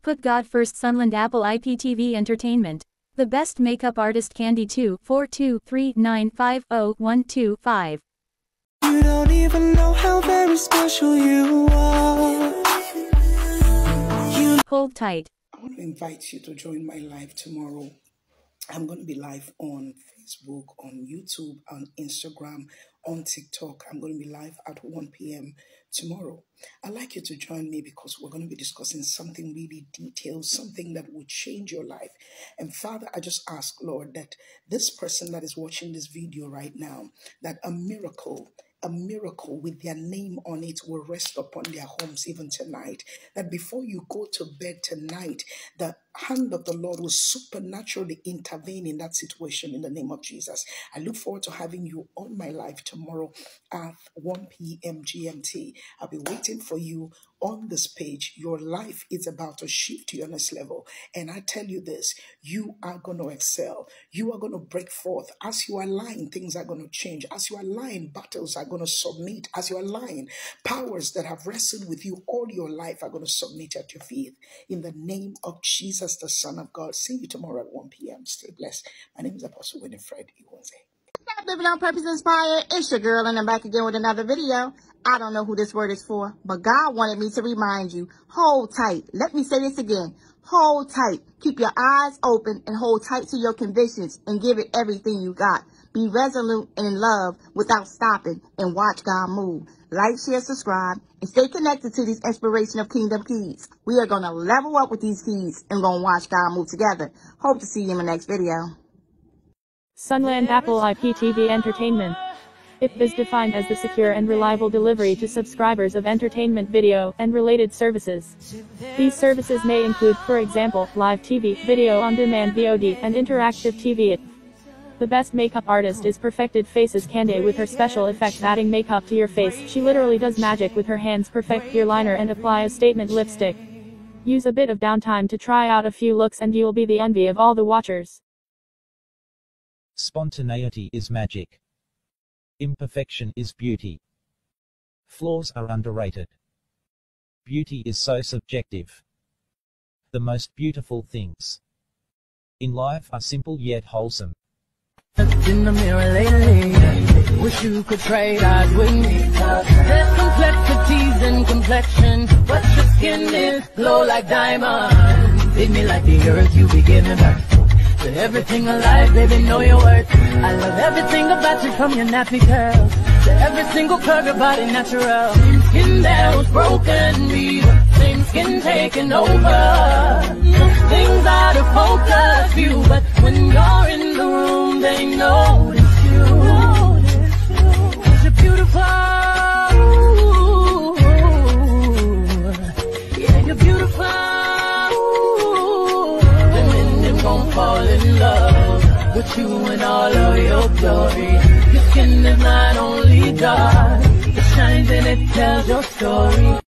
Put God first. Sunland Apple IPTV Entertainment. The best makeup artist. Candy 24239501225. You don't even know how very special you are. Hold tight. I want to invite you to join my live tomorrow. I'm going to be live on Facebook, on YouTube, on Instagram, on TikTok. I'm going to be live at 1 p.m. tomorrow. I'd like you to join me because we're going to be discussing something really detailed, something that will change your life. And Father, I just ask, Lord, that this person that is watching this video right now, that a miracle with their name on it will rest upon their homes even tonight. That before you go to bed tonight, the hand of the Lord will supernaturally intervene in that situation in the name of Jesus. I look forward to having you on my live tomorrow at 1 p.m. GMT. I'll be waiting for you on this page. Your life is about to shift to your next level. And I tell you this, you are going to excel. You are going to break forth. As you are lying, things are going to change. As you are lying, battles are going to submit. As you are lying, powers that have wrestled with you all your life are going to submit at your feet. In the name of Jesus, the Son of God. See you tomorrow at 1 p.m. Stay blessed. My name is Apostle Winifred Iwunze. Living on Purpose Inspired. It's your girl, and I'm back again with another video. I don't know who this word is for, but God wanted me to remind you, hold tight. Let me say this again. Hold tight. Keep your eyes open and hold tight to your convictions and give it everything you got. Be resolute and in love without stopping and watch God move. Like, share, subscribe, and stay connected to these inspiration of Kingdom Keys. We are going to level up with these keys and going to watch God move together. Hope to see you in the next video. Sunland Apple IPTV Entertainment. IP is defined as the secure and reliable delivery to subscribers of entertainment video and related services. These services may include, for example, live TV, video on demand VOD, and interactive TV. The best makeup artist is Perfected Faces Candy with her special effects adding makeup to your face. She literally does magic with her hands. Perfect your liner and apply a statement lipstick. Use a bit of downtime to try out a few looks and you'll be the envy of all the watchers. Spontaneity is magic. Imperfection is beauty. Flaws are underrated. Beauty is so subjective. The most beautiful things in life are simple yet wholesome. In the mirror lately, wish you could trade eyes with me. There's complexities in complexion, but your skin is glow like diamonds. Hit me like the earth, you begin to burn. To everything alive, baby, know your worth. I love everything about you, from your nappy curls to every single curve, your body natural. Skin that was broken, me, same skin taking over. Things out of focus, you, but when you're in the room, they notice you. 'Cause you're beautiful. Yeah, you're beautiful. Fall in love with you and all of your glory. Your skin is not only dark, it shines and it tells your story.